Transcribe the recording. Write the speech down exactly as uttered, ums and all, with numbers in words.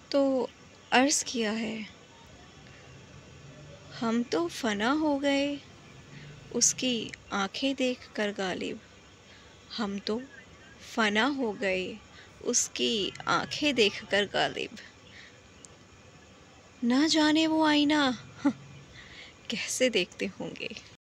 तो अर्ज़ किया है, हम तो फ़ना हो गए उसकी आँखें देख कर गालिब। हम तो फ़ना हो गए उसकी आँखें देख कर गालिब। ना जाने वो आईना कैसे देखते होंगे।